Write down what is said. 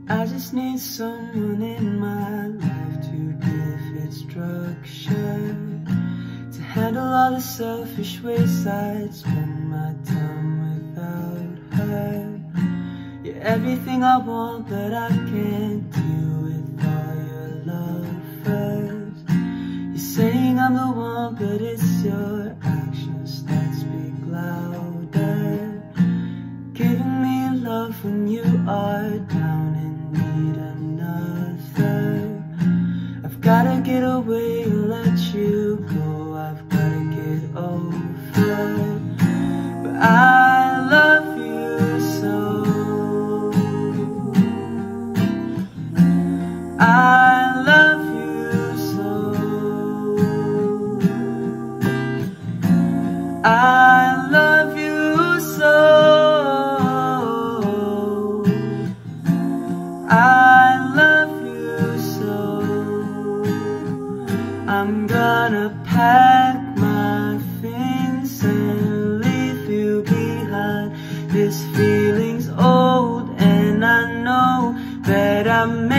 I just need someone in my life to give it structure, to handle all the selfish ways I'd spend my time without her. You're everything I want, but I can't deal with all your lovers. You're saying I'm the one, but it's your actions that speak louder. Giving me love when you are down and need another. I've gotta get away and let you go. I've gotta get over. But I love you so. I love you so. I love you so. I love you so. I'm gonna pack my things and leave you behind. This feeling's old and I know that I'm